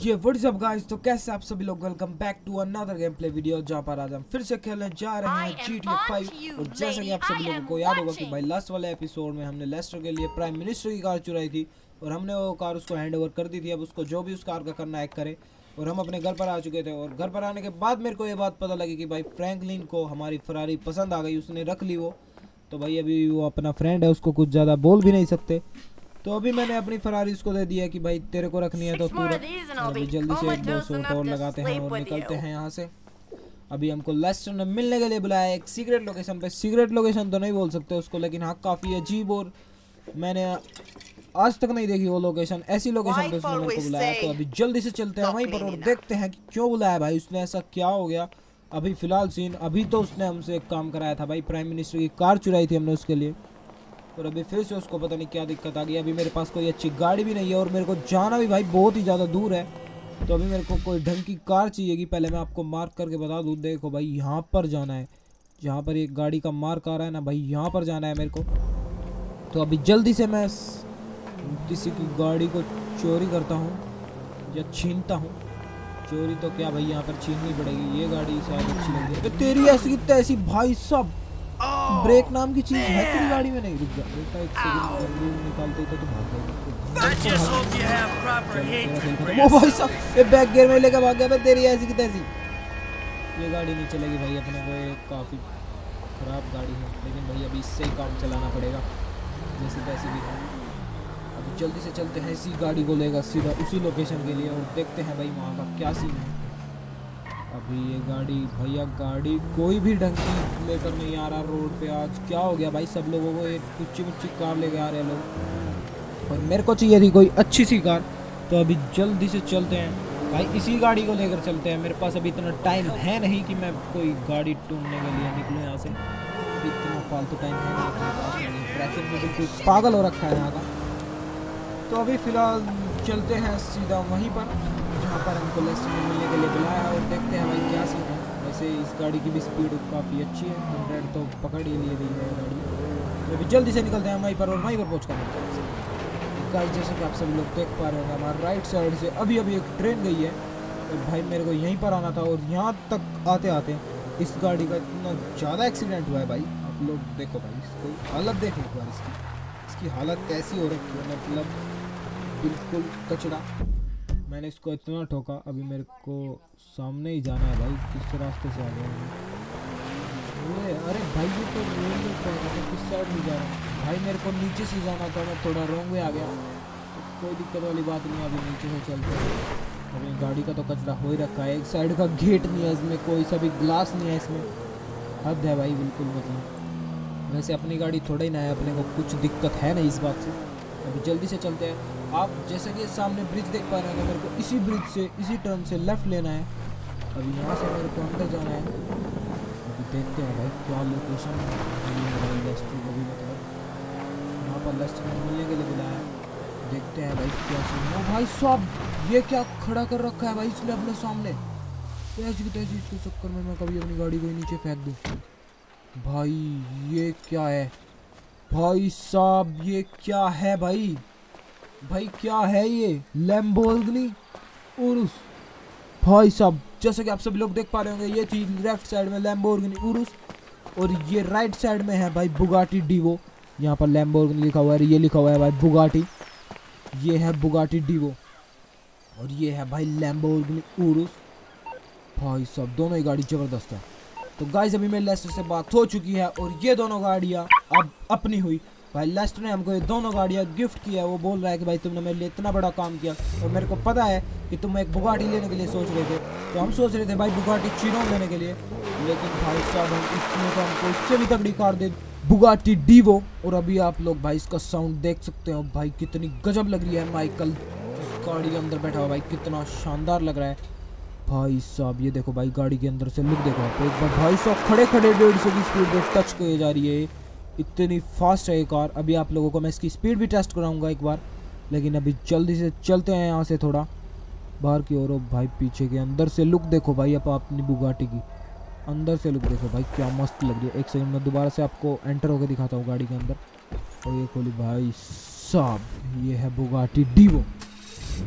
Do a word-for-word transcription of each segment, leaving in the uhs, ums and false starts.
ये what's up guys, तो कैसे आप सभी लोग, welcome back to another game play video जहाँ पर आज हम फिर से खेलने जा रहे हैं जी टी ए फाइव। और जैसा कि आप सभी लोगों को याद होगा कि भाई लास्ट वाले एपिसोड में हमने लेस्टर के लिए प्राइम मिनिस्टर की कार चुराई थी और हमने वो कार उसको हैंड ओवर कर दी थी। अब उसको जो भी उस कार का करना है करे। और हम अपने घर पर आ चुके थे और घर पर आने के बाद मेरे को ये बात पता लगी कि भाई फ्रैंकलिन को हमारी फरारी पसंद आ गई, उसने रख ली वो। तो भाई अभी वो अपना फ्रेंड है, उसको कुछ ज़्यादा बोल भी नहीं सकते। तो अभी मैंने अपनी फरारी उसको दे दिया कि भाई तेरे को रखनी है तो तू रख। अभी जल्दी से एक दो शॉट और लगाते हैं और निकलते हैं यहाँ से। अभी हमको लेस्टर ने मिलने के लिए बुलाया एक सीक्रेट लोकेशन पे। सीक्रेट लोकेशन तो नहीं बोल सकते उसको, लेकिन हाँ काफ़ी अजीब और मैंने आज तक नहीं देखी वो लोकेशन। ऐसी लोकेशन पे उसने मेरे को बुलाया। तो अभी जल्दी से चलते हैं वहीं पर और देखते हैं कि क्यों बुलाया भाई उसने, ऐसा क्या हो गया। अभी फिलहाल सीन, अभी तो उसने हमसे एक काम कराया था भाई, प्राइम मिनिस्टर की कार चुराई थी हमने उसके लिए। और अभी फिर से उसको पता नहीं क्या दिक्कत आ गई। अभी मेरे पास कोई अच्छी गाड़ी भी नहीं है और मेरे को जाना भी भाई बहुत ही ज़्यादा दूर है। तो अभी मेरे को कोई ढंग की कार चाहिएगी। पहले मैं आपको मार्क करके बता दूँ, देखो भाई यहाँ पर जाना है, जहाँ पर एक गाड़ी का मार्क आ रहा है ना भाई, यहाँ पर जाना है मेरे को। तो अभी जल्दी से मैं किसी की गाड़ी को चोरी करता हूँ या छीनता हूँ। चोरी तो क्या भाई यहाँ पर छीननी पड़ेगी। ये गाड़ी शायद अच्छी लग रही है। तो तेरी ऐसी तैसी भाई सब ब्रेक नाम की चीज है तेरी गाड़ी में? नहीं, रुक जा बेटा, एक सेकंड निकालते ही तो तू भाग गया। वो भाई साहब ये बैक गियर में लेकर भाग गया। मैं तेरी ऐसी की तैसी ये गाड़ी नहीं चलेगी भाई अपने को। ये काफ़ी ख़राब गाड़ी है, लेकिन भाई अभी इससे ही काम चलाना पड़ेगा जैसे तैसे भी। अभी जल्दी से चलते हैं, इसी गाड़ी को लेकर सीधा उसी लोकेशन के लिए और देखते हैं भाई वहाँ का क्या सीन है। अभी ये गाड़ी भैया, गाड़ी कोई भी ढंग की लेकर नहीं आ रहा रोड पे। आज क्या हो गया भाई, सब लोगों को एक कुच्ची मुच्ची कार लेके आ रहे हैं लोग और मेरे को चाहिए थी कोई अच्छी सी कार। तो अभी जल्दी से चलते हैं भाई, इसी गाड़ी को लेकर चलते हैं। मेरे पास अभी इतना टाइम है नहीं कि मैं कोई गाड़ी ढूंढने के लिए निकलूँ यहाँ से। अभी इतना फालतू टाइम है नहीं, ट्रैफिक में बिल्कुल पागल हो रखा है यहाँ का। तो अभी फ़िलहाल चलते हैं सीधा वहीं पर जहाँ पर हमको लेस्टर में मिलने के लिए बुलाया और देखते हैं भाई क्या सीन है। वैसे इस गाड़ी की भी स्पीड काफ़ी अच्छी है, हंड्रेड तो पकड़ ही लिए गई है गाड़ी। तो अभी जल्दी से निकलते हैं वहीं पर और वहीं पर पहुँच कर मिलते हैं गाइस। जैसे कि आप सभी लोग देख पा रहे होंगे, हमारे राइट साइड से अभी अभी एक ट्रेन गई है और भाई मेरे को यहीं पर आना था। और यहाँ तक आते आते इस गाड़ी का इतना ज़्यादा एक्सीडेंट हुआ है भाई। आप लोग देखो भाई, इसको हालत देखो एक बार इसकी इसकी हालत कैसी हो रखी है, मतलब बिल्कुल कचड़ा। मैंने इसको इतना ठोका। अभी मेरे को सामने ही जाना है भाई, किस रास्ते से आ गया ये? अरे भाई ये तो रेलवे ट्रैक है, किस साइड में जा रहा है भाई? मेरे को नीचे से जाना था, मैं थोड़ा रॉन्ग वे आ गया। तो कोई दिक्कत वाली बात नहीं है, अभी नीचे से चलते हैं। अभी गाड़ी का तो कचरा हो ही रखा है, एक साइड का गेट नहीं है इसमें, कोई सा भी ग्लास नहीं है इसमें। हद है भाई बिल्कुल। मतलब वैसे अपनी गाड़ी थोड़ा ही ना है, अपने को कुछ दिक्कत है नहीं इस बात से। अभी जल्दी से चलते हैं। आप जैसे कि सामने ब्रिज देख पा रहे हैं, मेरे को इसी ब्रिज से इसी टर्न से लेफ़्ट लेना है। अभी यहाँ से मेरे को अंदर जाना है। अभी देखते हैं भाई क्या लोकेशन है भाई लेस्टर को भी, मतलब यहाँ पर लेस्टर ने मिलने के लिए बुलाया। देखते हैं भाई क्या सीन है। भाई साहब ये क्या खड़ा कर रखा है भाई इसने अपने सामने? ऐसी की तैसी इसके चक्कर में मैं कभी अपनी गाड़ी को ही नीचे फेंक दूँ। भाई ये क्या है भाई साहब, ये क्या है भाई? भाई क्या है ये? लैम्बोर्गिनी उरुस भाई साहब। जैसे कि आप सभी लोग देख पा रहे होंगे, ये थी लेफ्ट साइड में लैम्बोर्गिनी उरुस और ये राइट साइड में है भाई बुगाटी डीवो। यहाँ पर लैम्बोर्गिनी लिखा हुआ है, ये लिखा हुआ है भाई बुगाटी। ये है बुगाटी डीवो और ये है भाई लैम्बोर्गिनी उरुस। भाई साहब दोनों ही गाड़ी ज़बरदस्त है। तो गाइस अभी मेरे लेस्टर से बात हो चुकी है और ये दोनों गाड़ियाँ अब अपनी हुई। भाई लेस्टर ने हमको ये दोनों गाड़ियाँ गिफ्ट किया है। वो बोल रहा है कि भाई तुमने मेरे लिए इतना बड़ा काम किया और मेरे को पता है कि तुम एक बुगाटी लेने के लिए सोच रहे थे। तो हम सोच रहे थे भाई बुगाटी चिरोन लेने के लिए, लेकिन भाई साहब हम इसमें तो हमको इससे भी तगड़ी कार दे, बुगाटी डीवो। और अभी आप लोग भाई इसका साउंड देख सकते हो भाई, कितनी गजब लग रही है। माइकल इस गाड़ी के अंदर बैठा हुआ भाई, कितना शानदार लग रहा है भाई साहब। ये देखो भाई गाड़ी के अंदर से लुक देखो आप एक बार भाई साहब। खड़े खड़े डेढ़ सौ की स्पीड पे टच किए जा रही है, इतनी फास्ट है ये कार। अभी आप लोगों को मैं इसकी स्पीड भी टेस्ट कराऊंगा एक बार, लेकिन अभी जल्दी से चलते हैं यहाँ से थोड़ा बाहर की ओर। भाई पीछे के अंदर से लुक देखो भाई, आप अपनी बुगाटी की अंदर से लुक देखो भाई, क्या मस्त लग रही है। एक सेकंड में दोबारा से आपको एंटर होकर दिखाता हूँ गाड़ी के अंदर। और ये खोली भाई साहब, ये है बुगाटी डीवो।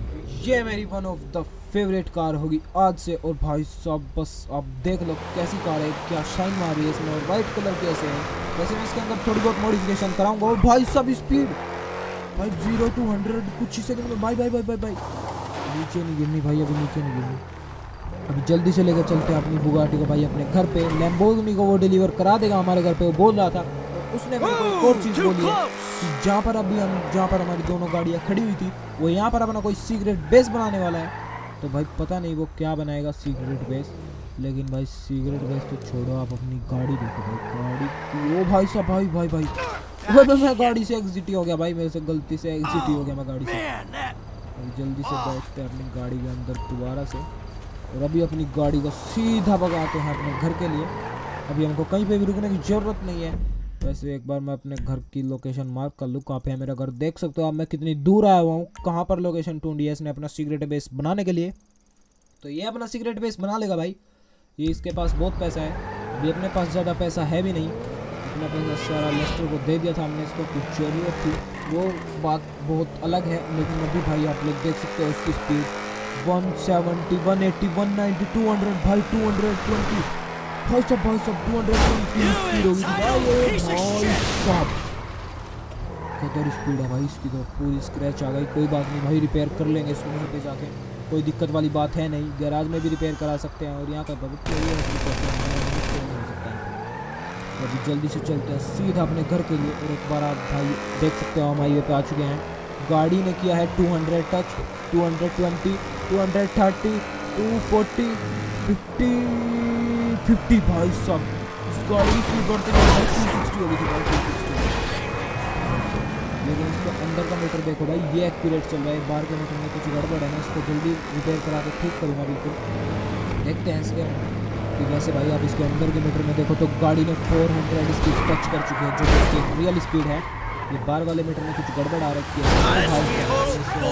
ये मेरी one of the favourite car होगी आज से। और भाई साहब बस आप देख लो कैसी कार है, क्या शाइन मार रही है इसमें, और वाइट कलर कैसे है। वैसे मैं इसके अंदर थोड़ी बहुत मॉडिफिकेशन कराऊंगा। और भाई साहब स्पीड भाई जीरो टू हंड्रेड कुछ ही सेकंड में। भाई भाई भाई भाई भाई नीचे नहीं गिरनी भाई, अभी नीचे नहीं गिरनी। अभी जल्दी से लेकर चलते हैं अपनी बुगाटी को भाई अपने घर पे। लैम्बोर्गिनी को वो डिलीवर करा देगा हमारे घर पे, वो बोल रहा था। उसने मेरे को एक और चीज़ बोली है कि जहाँ पर अभी हम जहाँ पर हमारी दोनों गाड़ियाँ खड़ी हुई थी वो यहाँ पर अपना कोई सीक्रेट बेस बनाने वाला है। तो भाई पता नहीं वो क्या बनाएगा सीक्रेट बेस, लेकिन भाई सीक्रेट बेस तो छोड़ो, आप अपनी गाड़ी देखो भाई। गाड़ी की ओ भाई साहब भाई भाई भाई वो तो मैं गाड़ी से एग्जिट हो गया भाई, मेरे से गलती से एग्जिट हो गया मैं गाड़ी से। अभी जल्दी से बैठते हैं अपनी गाड़ी के अंदर दोबारा से, और अभी अपनी गाड़ी को सीधा भगाते हैं अपने घर के लिए। अभी हमको कहीं पे भी रुकने की ज़रूरत नहीं है। वैसे एक बार मैं अपने घर की लोकेशन मार्क कर लूँ, कहाँ पे है मेरा घर। देख सकते हो अब मैं कितनी दूर आया हुआ हूँ, कहाँ पर लोकेशन ढूंढी है इसने अपना सीक्रेट बेस बनाने के लिए। तो ये अपना सीक्रेट बेस बना लेगा भाई, ये इसके पास बहुत पैसा है। अभी अपने पास ज़्यादा पैसा है भी नहीं, अपना पैसा सारा लेस्टर को दे दिया था हमने, इसको कुछ जरूरत थी वो बात बहुत अलग है। लेकिन अभी भाई आप लोग देख सकते हो उसकी speed one seventy, one eighty, one ninety, two hundred भाई, टू हंड्रेड ट्वेंटी भाई साहब भाई साहब टू हंड्रेड ट्वेंटी स्पीड होगी भाई साहब। खतर स्पीड है भाई इसकी, तो पूरी स्क्रैच आ गई। कोई बात नहीं भाई, रिपेयर कर लेंगे इसको वहीं पे जाके, कोई दिक्कत वाली बात है नहीं। गैराज में भी रिपेयर करा सकते हैं, और यहाँ का बहुत हो सकता है। तो अभी जल्दी से चलते हैं सीधा अपने घर के लिए। और एक बार आप भाई देख सकते हो हम हाईवे पे आ चुके हैं। गाड़ी ने किया है two hundred touch, two hundred twenty, two hundred thirty, two forty, fifty, fifty भाई साहब इस गाड़ी की स्पीड बढ़ती है भाई, टू सिक्सटी हो गई थी भाई, टू सिक्सटी। लेकिन इसके अंदर का मीटर देखो भाई, ये एक्यूरेट चल रहा है। बाहर के मीटर में कुछ गड़बड़ है ना, इसको जल्दी रिपेयर करा के ठीक करूँगा बिल्कुल। देखते हैं इसके कि वैसे भाई आप इसके अंदर के मीटर में देखो तो गाड़ी ने फोर हंड्रेड स्पीड टच कर चुकी है, जो इसकी रियल स्पीड है। ये बाहर वाले मीटर में कुछ गड़बड़ आ रखी है, गाड़ी अंदर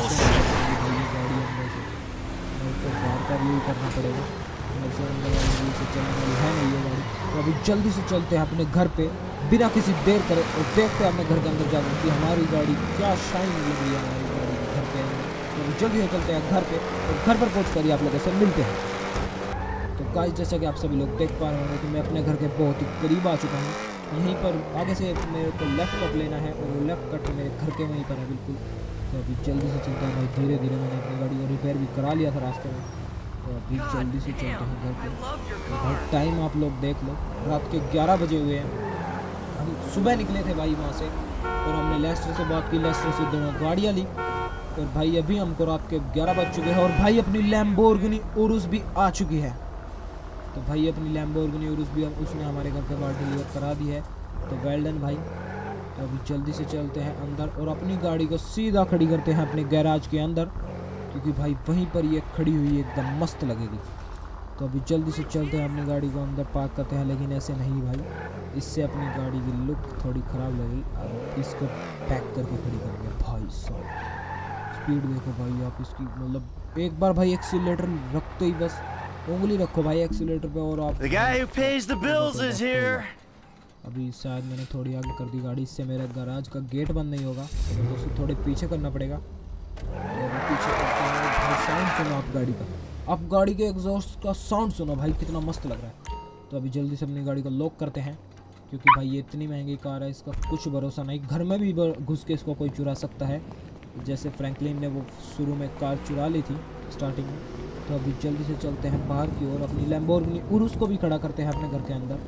से तो बाहर का भी करना पड़ेगा, से चलने वाली है नहीं ये गाड़ी। तो अभी जल्दी से चलते हैं अपने घर पे बिना किसी देर करे, और देखते हैं अपने घर के अंदर जाकर कि हमारी गाड़ी क्या शाइन लग रही है हमारी गाड़ी के घर पे। तो जल्दी से चलते हैं घर पे, और घर पर पहुँच कर ही आप लोगों से मिलते हैं। तो गाइस जैसा कि आप सभी लोग देख पा रहे होंगे कि मैं अपने घर के बहुत ही करीब आ चुका हूँ। यहीं पर आगे से मेरे को लेफ़्ट कट लेना है, और वो लेफ़्ट कट मेरे घर के वहीं पर है बिल्कुल। तो अभी जल्दी से चलते हैं भाई, धीरे धीरे मैंने अपनी गाड़ी को रिपेयर भी करा लिया था रास्ते में। तो अभी जल्दी से चलते हैं घर पे। तो भाई टाइम आप लोग देख लो, रात के ग्यारह बजे हुए हैं। हम सुबह निकले थे भाई वहाँ से, और हमने लेस्टर से बात की, लेस्टर से दोनों गाड़ियाँ ली, और भाई अभी हमको रात के ग्यारह बज चुके हैं। और भाई अपनी लैम्बोर्गिनी उरुस भी आ चुकी है। तो भाई अपनी लैम्बोर्गिनी उरुस भी उसने हमारे घर के बाहर डिलीवर करा दी है, तो वेल डन भाई। तो अभी जल्दी से चलते हैं अंदर, और अपनी गाड़ी को सीधा खड़ी करते हैं अपने गैराज के अंदर, क्योंकि भाई वहीं पर ये खड़ी हुई एकदम मस्त लगेगी। तो अभी जल्दी से चलते हैं अपनी गाड़ी को अंदर पार्क करते हैं, लेकिन ऐसे नहीं भाई, इससे अपनी गाड़ी की लुक थोड़ी ख़राब लगेगी। अब इसको पैक करके खड़ी करेंगे भाई साहब। स्पीड देखो भाई आप इसकी, मतलब एक बार भाई एक्सीलरेटर रखते ही बस उंगली रखो भाई एक्सीलरेटर पे, और आप The guy who pays the bills is here. अभी शायद मैंने थोड़ी आगे कर दी गाड़ी, इससे मेरा गैराज का गेट बंद नहीं होगा, तो दोस्तों थोड़े पीछे करना पड़ेगा। तो अभी पीछे करते हैं भाई, साउंड सुनो आप गाड़ी का, आप गाड़ी के एग्जॉस्ट का साउंड सुनो भाई, कितना मस्त लग रहा है। तो अभी जल्दी से अपनी गाड़ी को लॉक करते हैं, क्योंकि भाई ये इतनी महंगी कार है, इसका कुछ भरोसा नहीं, घर में भी घुस के इसको कोई चुरा सकता है, जैसे फ्रैंकलिन ने वो शुरू में कार चुरा ली थी स्टार्टिंग में। तो अभी जल्दी से चलते हैं बाहर की ओर, अपनी लैम्बोर्गिनी उरुस को भी खड़ा करते हैं अपने घर के अंदर।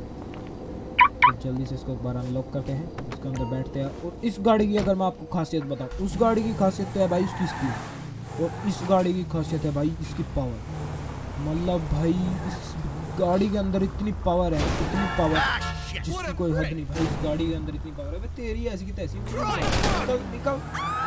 तो जल्दी से इसको एक बार अनलॉक करते हैं, उसके अंदर बैठते हैं। और इस गाड़ी की अगर मैं आपको खासियत बताऊँ, उस गाड़ी की खासियत तो है भाई उसकी स्पीड, और इस गाड़ी की खासियत है भाई इसकी पावर। मतलब भाई इस गाड़ी के अंदर इतनी पावर है, इतनी पावर जिसकी कोई हद नहीं भाई। इस गाड़ी के अंदर इतनी पावर है, तेरी ऐसी की तैसी निकल निकल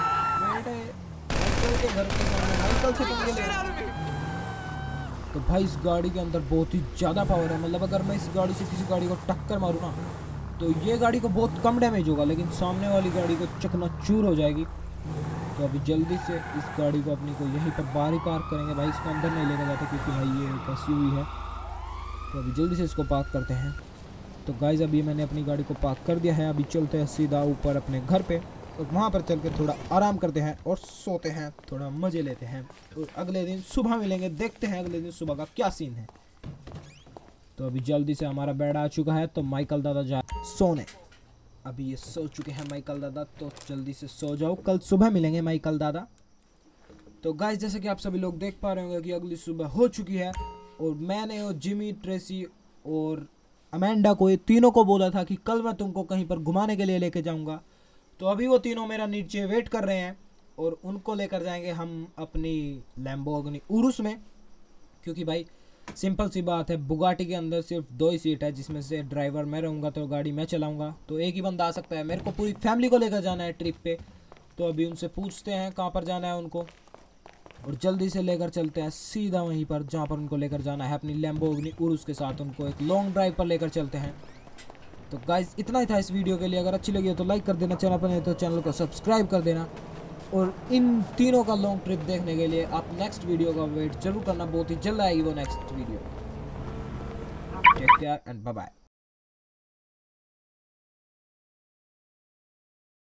के घर के सामने से पंगे ले। तो भाई इस गाड़ी के अंदर बहुत ही ज़्यादा पावर है, मतलब अगर मैं इस गाड़ी से किसी गाड़ी को टक्कर मारूँ ना, तो ये गाड़ी को बहुत कम डैमेज होगा, लेकिन सामने वाली गाड़ी को चकनाचूर हो जाएगी। तो अभी जल्दी से इस गाड़ी को अपनी को यहीं पर बाहर ही पार्क करेंगे भाई, इसको अंदर नहीं लेकर जाते क्योंकि भाई ये फंसी हुई है। तो अभी जल्दी से इसको पार्क करते हैं। तो गाइस अभी मैंने अपनी गाड़ी को पार्क कर दिया है, अभी चलते हैं सीधा ऊपर अपने घर पे। और वहाँ पर चल के थोड़ा आराम करते हैं और सोते हैं, थोड़ा मज़े लेते हैं और अगले दिन सुबह मिलेंगे, देखते हैं अगले दिन सुबह का क्या सीन है। तो अभी जल्दी से हमारा बेड आ चुका है, तो माइकल दादा जा सोने। अभी ये सो चुके हैं माइकल दादा, तो जल्दी से सो जाओ, कल सुबह मिलेंगे माइकल दादा। तो गाइस जैसे कि आप सभी लोग देख पा रहे होंगे कि अगली सुबह हो चुकी है और मैंने और जिमी, ट्रेसी और अमेंडा को, ये तीनों को बोला था कि कल मैं तुमको कहीं पर घुमाने के लिए लेके जाऊंगा। तो अभी वो तीनों मेरा नीचे वेट कर रहे हैं और उनको लेकर जाएंगे हम अपनी लैम्बोर्गिनी उरुस में, क्योंकि भाई सिंपल सी बात है, बुगाटी के अंदर सिर्फ दो ही सीट है, जिसमें से ड्राइवर मैं रहूँगा तो गाड़ी मैं चलाऊँगा, तो एक ही बंदा आ सकता है। मेरे को पूरी फैमिली को लेकर जाना है ट्रिप पे, तो अभी उनसे पूछते हैं कहाँ पर जाना है उनको और जल्दी से लेकर चलते हैं सीधा वहीं पर जहाँ पर उनको लेकर जाना है, अपनी लैम्बोर्गिनी उरुस के साथ उनको एक लॉन्ग ड्राइव पर लेकर चलते हैं। तो गाइस इतना ही था इस वीडियो के लिए, अगर अच्छी लगी हो तो लाइक कर देना, चैनल पर नहीं तो चैनल को सब्सक्राइब कर देना और इन तीनों का लॉन्ग ट्रिप देखने के लिए आप नेक्स्ट वीडियो का वेट जरूर करना, बहुत ही जल्द आएगी वो next video. Take care and bye bye.